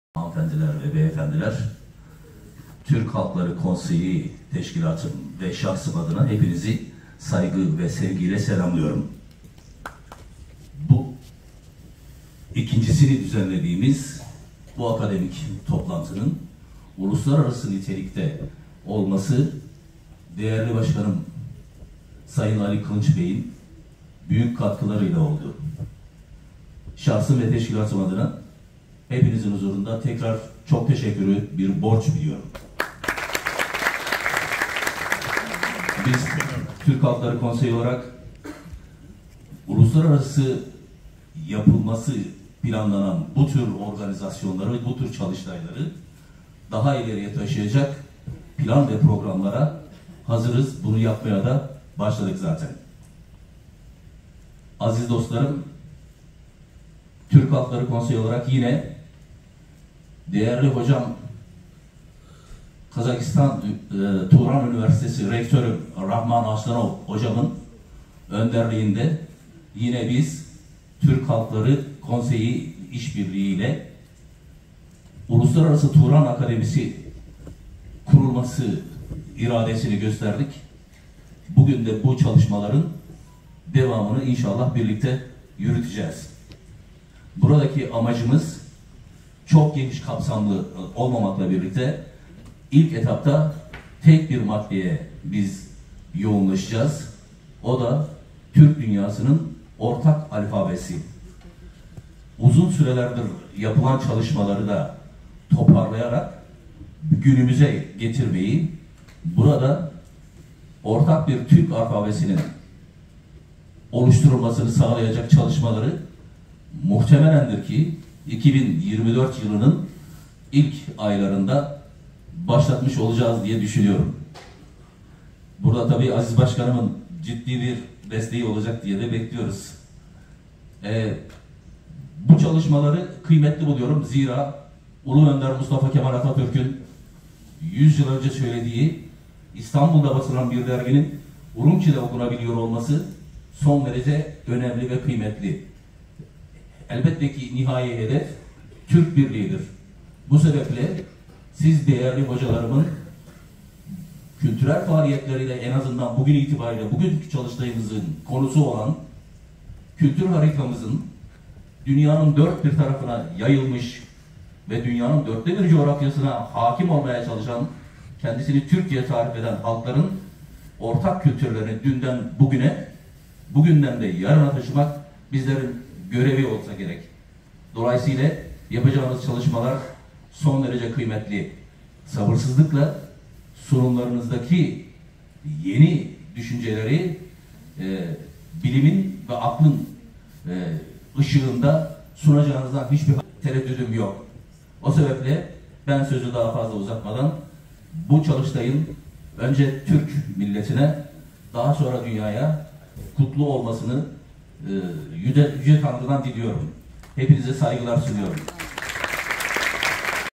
Hanımefendiler ve beyefendiler, Türk Halkları Konseyi Teşkilatım ve şahsım adına hepinizi saygı ve sevgiyle selamlıyorum. Bu ikincisini düzenlediğimiz bu akademik toplantının uluslararası nitelikte olması değerli başkanım Sayın Ali Kılınç Bey'in büyük katkılarıyla oldu. Şahsım ve teşkilatım adına hepinizin huzurunda tekrar çok teşekkürü bir borç biliyorum. Biz Türk Halkları Konseyi olarak uluslararası yapılması planlanan bu tür organizasyonları, bu tür çalıştayları daha ileriye taşıyacak plan ve programlara hazırız. Bunu yapmaya da başladık zaten. Aziz dostlarım, Türk Halkları Konseyi olarak yine değerli hocam Kazakistan Turan Üniversitesi Rektörü Rahman Aslanov hocamın önderliğinde yine biz Türk Halkları Konseyi işbirliğiyle Uluslararası Turan Akademisi kurulması iradesini gösterdik. Bugün de bu çalışmaların devamını inşallah birlikte yürüteceğiz. Buradaki amacımız çok geniş kapsamlı olmamakla birlikte ilk etapta tek bir maddeye biz yoğunlaşacağız. O da Türk dünyasının ortak alfabesi. Uzun sürelerdir yapılan çalışmaları da toparlayarak günümüze getirmeyi, burada ortak bir Türk alfabesinin oluşturulmasını sağlayacak çalışmaları muhtemelendir ki 2024 yılının ilk aylarında başlatmış olacağız diye düşünüyorum. Burada tabii Aziz Başkanımın ciddi bir desteği olacak diye de bekliyoruz. Bu çalışmaları kıymetli buluyorum. Zira Ulu Önder Mustafa Kemal Atatürk'ün 100 yıl önce söylediği İstanbul'da basılan bir derginin Urumçi'de okunabiliyor olması son derece önemli ve kıymetli. Elbette ki nihai hedef Türk birliğidir. Bu sebeple siz değerli hocalarımın kültürel faaliyetleriyle en azından bugün itibariyle bugünkü çalıştayımızın konusu olan kültür haritamızın dünyanın dört bir tarafına yayılmış ve dünyanın dörtte bir coğrafyasına hakim olmaya çalışan, kendisini Türkiye tarif eden halkların ortak kültürlerini dünden bugüne, bugünden de yarına taşımak bizlerin görevi olsa gerek. Dolayısıyla yapacağımız çalışmalar son derece kıymetli. Sabırsızlıkla sunumlarınızdaki yeni düşünceleri bilimin ve aklın ışığında sunacağınızdan hiçbir tereddüdüm yok. O sebeple ben sözü daha fazla uzatmadan bu çalıştayın önce Türk milletine, daha sonra dünyaya kutlu olmasını Yüce Tanrı'dan diliyorum. Hepinize saygılar sunuyorum.